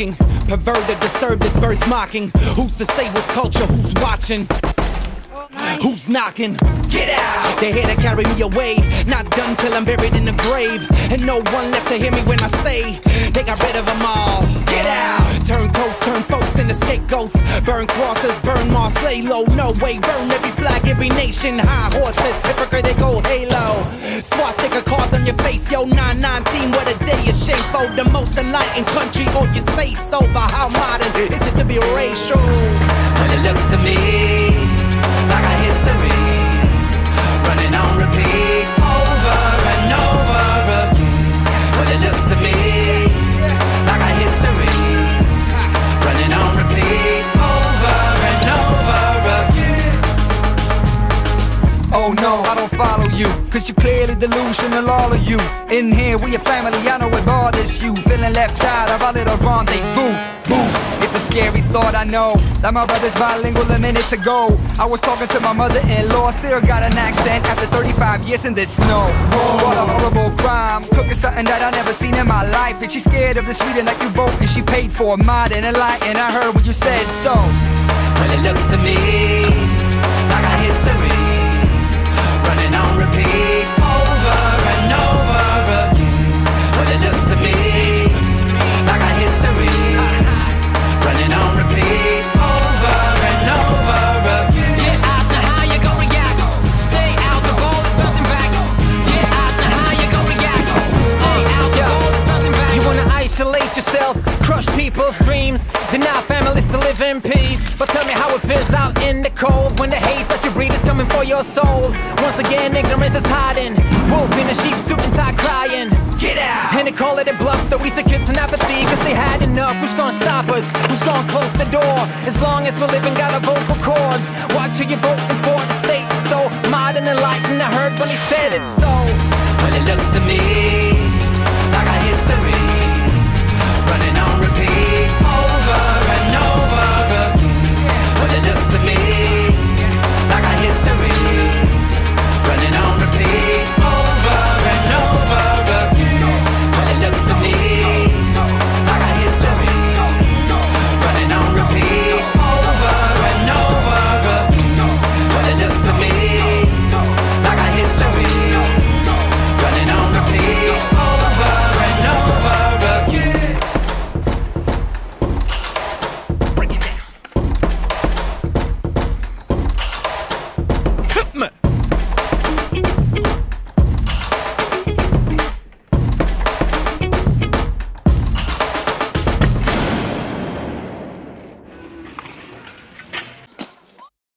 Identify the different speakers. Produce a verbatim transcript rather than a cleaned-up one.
Speaker 1: knocking, perverted, disturbed as birds mocking. Who's to say what's culture, who's watching? Who's knocking? Get out! They're here to carry me away. Not done till I'm buried in the grave. And no one left to hear me when I say they got rid of them all. Get out! Turn coats, turn folks into scapegoats. Burn crosses, burn mosques, lay low. No way, burn every flag, every nation. High horses, hypocritical halo. Swastika carved on your face, yo. nine nineteen, what a day is shameful. The most enlightened country, or you say so. But how modern is it to be racial? Well, it looks to me like a history running on repeat over and over again. Well, it looks to me like a history running on repeat over and over again.
Speaker 2: Oh no, I don't follow you, cause you clearly delusional, all of you. In here, we a family, I know it bothers you. Feeling left out of our little rendezvous. Boom. It's a scary thought, I know, that my brother's bilingual a minute ago. I was talking to my mother-in-law, still got an accent after thirty-five years in this snow. What a horrible crime, cooking something that I never seen in my life. And she's scared of the Sweden that you vote, and she paid for modern and light. And I heard when you said so.
Speaker 1: Well, it looks to me like a history running on repeat over and over again. Well, it looks to me like a history running on repeat over and over again.
Speaker 3: Get out now, how you gon' react? Stay out, the ball is bouncing back. Get out now, how you gon' react? Stay out, the ball is bouncing back. You wanna isolate yourself, crush people's dreams, deny families to live in peace. But tell me how it feels out in the cold when the hate that you breathe is coming for your soul. Once again, ignorance is hiding. Wolf in a sheep suit and tie crying.
Speaker 1: Get out!
Speaker 3: And they call it a bluff, though we said kids in apathy, cause they had enough. Who's gonna stop us? Who's gonna close the door? As long as we're living, got a vocal cord.